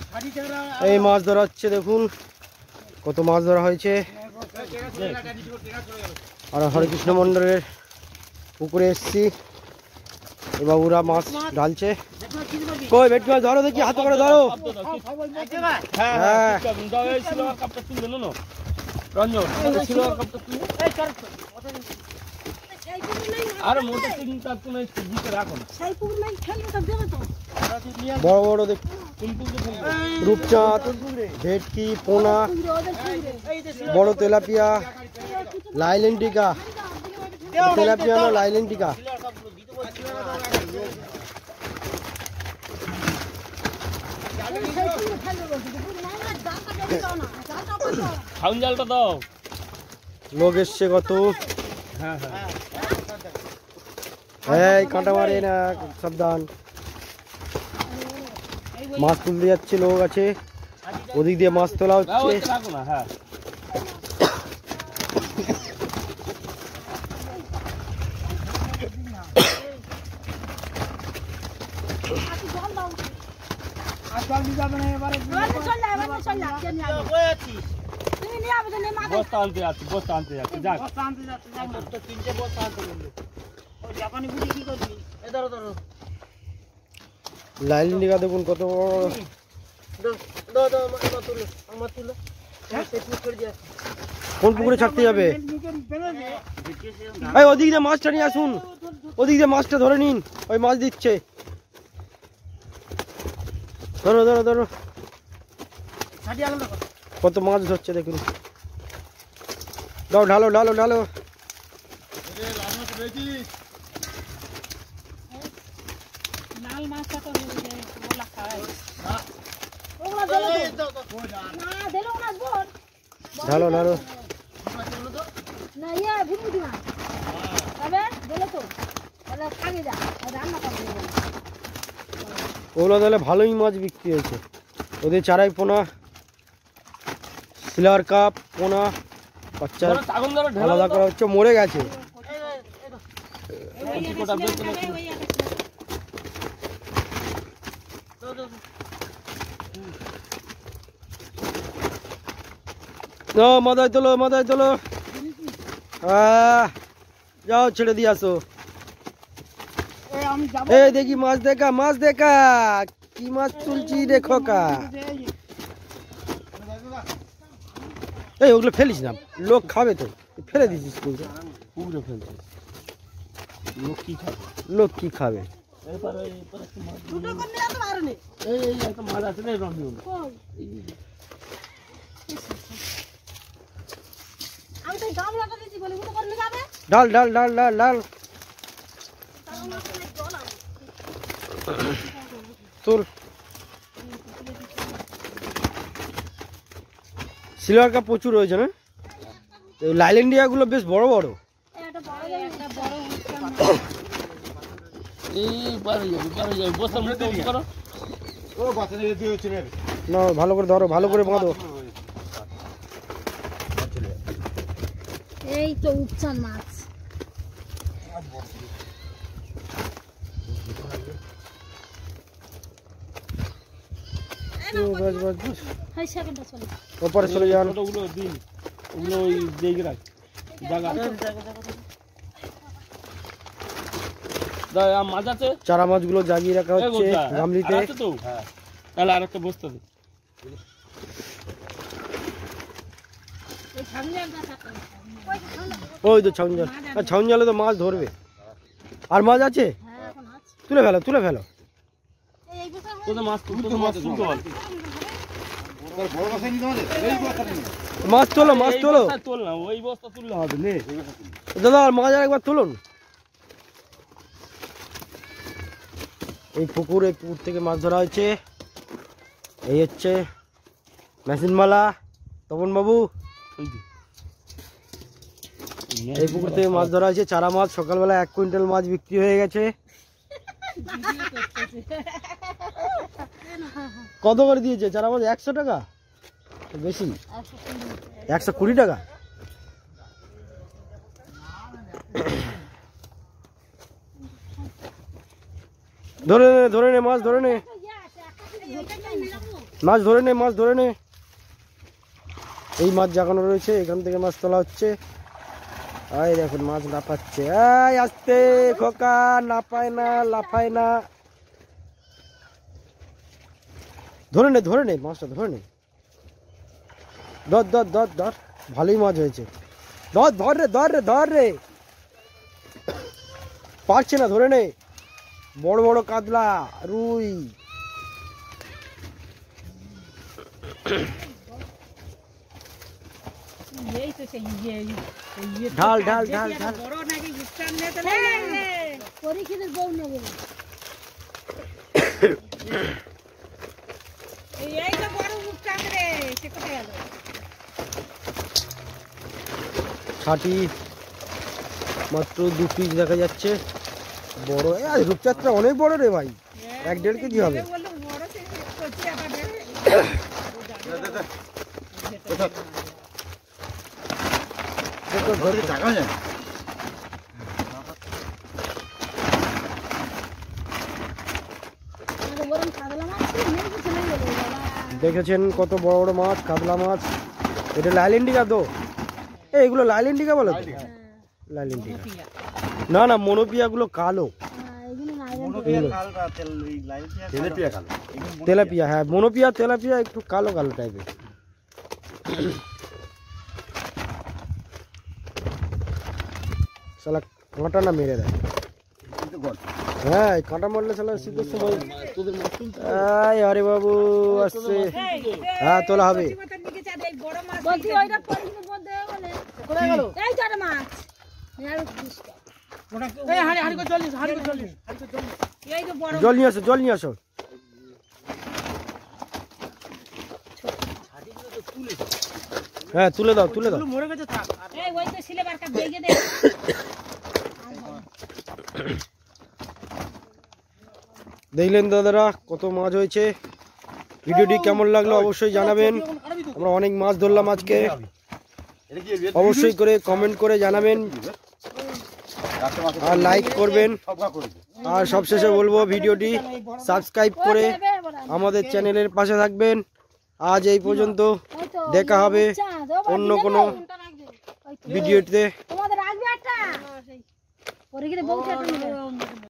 এই মাছ ধরা হচ্ছে, দেখুন কত মাছ ধরা হয়েছে। আর হরেকৃষ্ণ মন্ডলের পুকুরে এসছি, এই বাবুরা মাছ ঢালছে। কই ভেটকি মাছ ধরো দেখি, হাতে করে ধরো। বড় বড় দেখ, রূপচাঁদ, ভেটকি, পোনা, বড় তেলাপিয়া, লাইলেন্টিকা, তেলাপিয়া না লাইলেন্টিকা। জালটা দাও, লোক এসছে কত। এই কাঁটা মারে না, সাবধান। মাছ তুলতে যাচ্ছে, লোক আছে ওদিক দিয়ে, মাছ তোলা হচ্ছে। লাইলেন্টিকা দেখুন কত বড়। কোন পুকুরে ছাড়তে যাবে? ওদিক দিয়ে মাছটা নিয়ে আসুন, ওদিক দিয়ে মাছটা ধরে নিন, ওই মাছ দিচ্ছে। ধরো ধরো ধরো, কত মাছ ধরছে দেখুন। দাও, ঢালো ঢালো ঢালো। ঢালো ঢালো। ওগুলো তাহলে ভালোই মাছ বিক্রি হয়েছে। ওদের চারাই পোনা, সিলার কাপ, পোনা বাচ্চা আলাদা করা হচ্ছে, মরে গেছে। মাথায় তোলো, মাথায় তোলো। যাও ছেড়ে দিয়ে আসো। এই দেখি মাছ দেখা, মাছ দেখা, কি মাছ তুলছি দেখো কা। এই ওগুলো ফেলিস না, লোক খাবে তো, ফেলে দিছিস পুকুরে ফেলছিস। লোক কি খাবে? ডাল ডাল ডাল ডাল ডাল তোর সিলভার কাপ প্রচুর রয়েছে না? লাইলেন্ডিয়া গুলো বেশ বড় বড়। না ভালো করে ধরো, ভালো করে বাঁধো। এই তো উপচান মাছ। ওপরে চলে যান। চারা মাছগুলো জাগিয়ে রাখা হচ্ছে গামলিতে। তাহলে আর একটা বস্তা দে। ওই তো ছাউন জাল, ছাউন জালে তো মাছ ধরবে। আর মাছ আছে, তুলে ফেলো তুলে ফেলো। মাছ তোলো, মাছ তোলো। ওই বস্তা তুললে হবে না দাদা, আর মাছ আর একবার তুলুন। এই পুকুর থেকে মাছ ধরা হয়েছে। এই হচ্ছে মেশিনমালা তপন বাবু। এই পুকুর থেকে মাছ ধরা হয়েছে, চারা মাছ। সকালবেলা 1 কুইন্টাল মাছ বিক্রি হয়ে গেছে। কত করে দিয়েছে চারা মাছ? 100 টাকা বেশি, 120 টাকা। ধরে নে ধরে নে মাছ ধরে নে। মাছ ধরে নে, মাছ ধরে নে। এই মাছ জাগানো রয়েছে, এখান থেকে মাছ তোলা হচ্ছে। এই দেখুন মাছ লাফাচ্ছে। এই আস্তে খোকা, লাফায় না, লাফায় না। ধরে নে, ধরে নে, মাছটা ধরে নে। ধর ধর ধর ধর, ভালোই মাছ হয়েছে। ধর ধর রে, ধর রে, ধর রে। পারছে না, ধরে নে। বড় বড় কাতলা, রুই। ঢাল ঢাল ঢাল ঢাল। ছাটি মাত্র 2 পিস দেখা যাচ্ছে। বড় রূপচাঁদটা অনেক বড় রে ভাই, 1-1.5 কেজি হবে। দেখেছেন কত বড় বড় মাছ, কাতলা মাছ। এটা লাইলেন্ডিকা তো, এগুলো লাইলেন্ডিকা বলে তো? লাইলেন্ডিকা না, না মনোপিয়া গুলো কালো। তেলাপিয়া, হ্যাঁ মনোপিয়া তেলাপিয়া একটু কালো কালো টাইপের। শালা কাঁটা না মেরে দেয়। হ্যাঁ কাঁটা মারলে শালা শীতের সময়। আরে বাবু আসছে, হ্যাঁ তোলা হবে। জল নিয়ে আসো, জল নিয়ে আসো। হ্যাঁ তুলে দাও, তুলে দাও। দেখলেন দাদারা কত মাছ হয়েছে। ভিডিওটি কেমন লাগলো অবশ্যই জানাবেন। আমরা অনেক মাছ ধরলাম আজকে, অবশ্যই করে কমেন্ট করে জানাবেন আর লাইক করবেন। আর সবশেষে বলবো ভিডিওটি সাবস্ক্রাইব করে আমাদের চ্যানেলের পাশে থাকবেন। আজ এই পর্যন্ত, দেখা হবে অন্য কোনো ভিডিওতে।